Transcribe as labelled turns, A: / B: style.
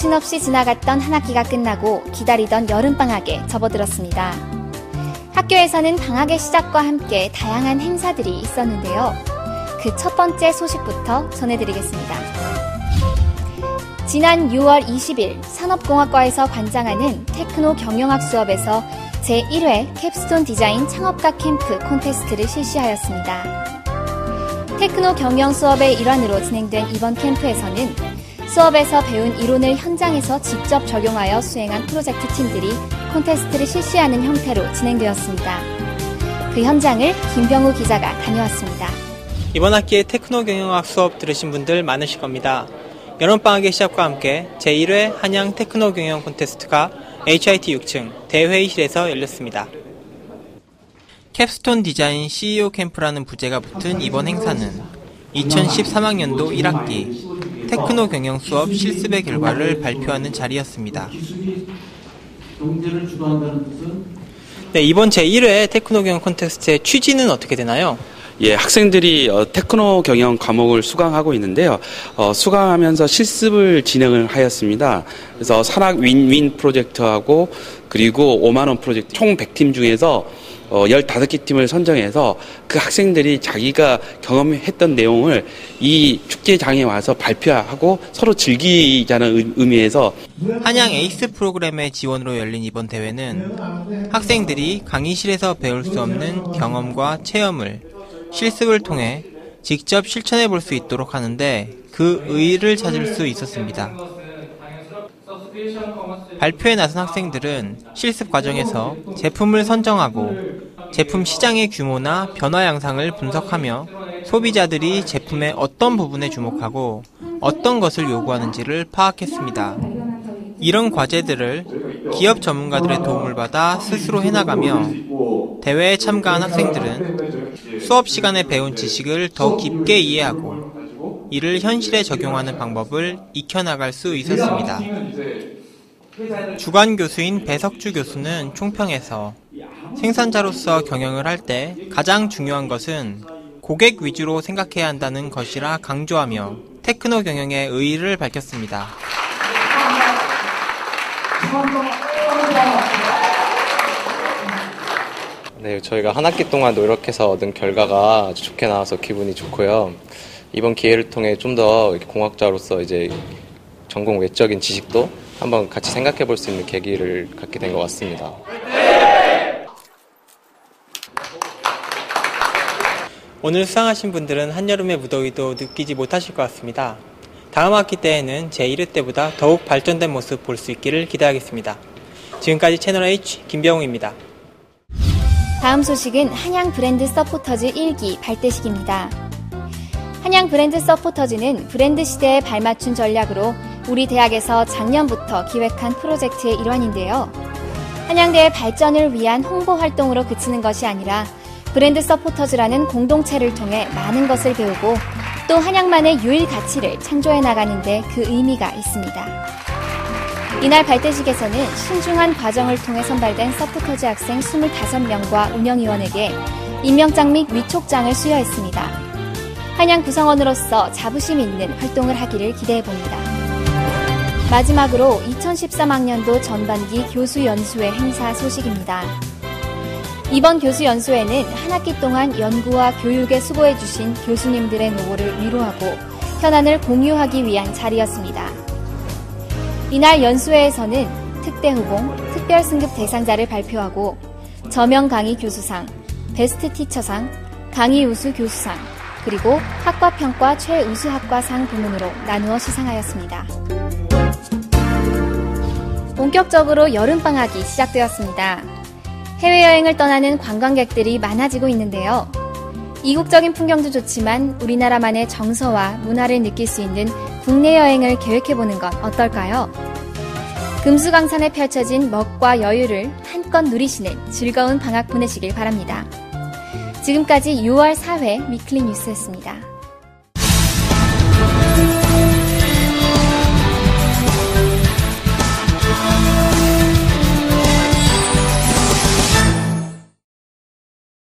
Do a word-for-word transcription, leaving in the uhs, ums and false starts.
A: 정신없이 지나갔던 한 학기가 끝나고 기다리던 여름방학에 접어들었습니다. 학교에서는 방학의 시작과 함께 다양한 행사들이 있었는데요. 그 첫 번째 소식부터 전해드리겠습니다. 지난 유월 이십일 산업공학과에서 관장하는 테크노 경영학 수업에서 제일 회 캡스톤 디자인 창업가 캠프 콘테스트를 실시하였습니다. 테크노 경영 수업의 일환으로 진행된 이번 캠프에서는 수업에서 배운 이론을 현장에서 직접 적용하여 수행한 프로젝트 팀들이 콘테스트를 실시하는 형태로 진행되었습니다. 그 현장을 김병우 기자가 다녀왔습니다.
B: 이번 학기에 테크노 경영학 수업 들으신 분들 많으실 겁니다. 여름방학의 시작과 함께 제일 회 한양 테크노 경영 콘테스트가 에이치아이티 육 층 대회의실에서 열렸습니다. 캡스톤 디자인 씨이오 캠프라는 부제가 붙은 이번 행사는 이천십삼 학년도 일 학기 테크노 경영 수업 실습의 결과를 발표하는 자리였습니다. 네, 이번 제일 회 테크노 경영 콘테스트의 취지는 어떻게 되나요?
C: 예, 학생들이 어, 테크노 경영 과목을 수강하고 있는데요. 어, 수강하면서 실습을 진행을 하였습니다. 그래서 산학 윈윈 프로젝트하고 그리고 오만 원 프로젝트 총 백 팀 중에서 어, 열다섯 개 팀을 선정해서 그 학생들이 자기가 경험했던 내용을 이 축제장에 와서 발표하고 서로 즐기자는 의미에서
B: 한양 에이스 프로그램의 지원으로 열린 이번 대회는 학생들이 강의실에서 배울 수 없는 경험과 체험을 실습을 통해 직접 실천해 볼 수 있도록 하는데 그 의의를 찾을 수 있었습니다. 발표에 나선 학생들은 실습 과정에서 제품을 선정하고 제품 시장의 규모나 변화 양상을 분석하며 소비자들이 제품의 어떤 부분에 주목하고 어떤 것을 요구하는지를 파악했습니다. 이런 과제들을 기업 전문가들의 도움을 받아 스스로 해나가며 대회에 참가한 학생들은 수업 시간에 배운 지식을 더 깊게 이해하고 이를 현실에 적용하는 방법을 익혀나갈 수 있었습니다. 주관 교수인 배석주 교수는 총평에서 생산자로서 경영을 할 때 가장 중요한 것은 고객 위주로 생각해야 한다는 것이라 강조하며 테크노 경영의 의의를 밝혔습니다.
D: 네, 저희가 한 학기 동안 노력해서 얻은 결과가 아주 좋게 나와서 기분이 좋고요. 이번 기회를 통해 좀 더 공학자로서 이제 전공 외적인 지식도 한번 같이 생각해 볼 수 있는 계기를 갖게 된 것 같습니다.
B: 오늘 수상하신 분들은 한여름의 무더위도 느끼지 못하실 것 같습니다. 다음 학기 때에는 제일 회 때보다 더욱 발전된 모습 볼 수 있기를 기대하겠습니다. 지금까지 채널 H 김병우입니다.
A: 다음 소식은 한양 브랜드 서포터즈 일 기 발대식입니다. 한양 브랜드 서포터즈는 브랜드 시대에 발맞춘 전략으로 우리 대학에서 작년부터 기획한 프로젝트의 일환인데요. 한양대의 발전을 위한 홍보 활동으로 그치는 것이 아니라 브랜드 서포터즈라는 공동체를 통해 많은 것을 배우고 또 한양만의 유일 가치를 창조해 나가는 데 그 의미가 있습니다. 이날 발대식에서는 신중한 과정을 통해 선발된 서포터즈 학생 이십오 명과 운영위원에게 임명장 및 위촉장을 수여했습니다. 한양 구성원으로서 자부심 있는 활동을 하기를 기대해봅니다. 마지막으로 이천십삼 학년도 전반기 교수연수회 행사 소식입니다. 이번 교수연수회는 한 학기 동안 연구와 교육에 수고해주신 교수님들의 노고를 위로하고 현안을 공유하기 위한 자리였습니다. 이날 연수회에서는 특대후봉, 특별승급 대상자를 발표하고 저명 강의 교수상, 베스트 티처상, 강의 우수 교수상, 그리고 학과평가 최우수 학과상 부문으로 나누어 시상하였습니다. 본격적으로 여름방학이 시작되었습니다. 해외여행을 떠나는 관광객들이 많아지고 있는데요. 이국적인 풍경도 좋지만 우리나라만의 정서와 문화를 느낄 수 있는 국내 여행을 계획해보는 건 어떨까요? 금수강산에 펼쳐진 먹과 여유를 한껏 누리시는 즐거운 방학 보내시길 바랍니다. 지금까지 유월 사 회 위클리 뉴스였습니다.